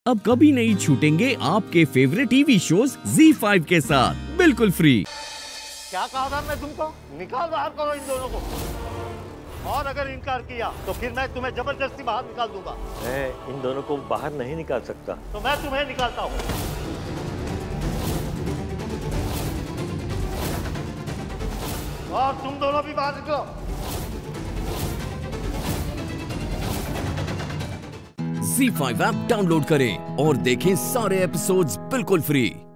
अब कभी नहीं छूटेंगे आपके फेवरेट टीवी शोज ZEE5 के साथ बिल्कुल फ्री। क्या कहा था मैं तुमको? निकाल बाहर करो इन दोनों को। और अगर इनकार किया तो फिर मैं तुम्हें जबरदस्ती बाहर निकाल दूंगा। मैं इन दोनों को बाहर नहीं निकाल सकता। तो मैं तुम्हें निकालता हूँ। और तुम दोनों भी बाहर निकलो। ZEE5 ऐप डाउनलोड करें और देखें सारे एपिसोड्स बिल्कुल फ्री।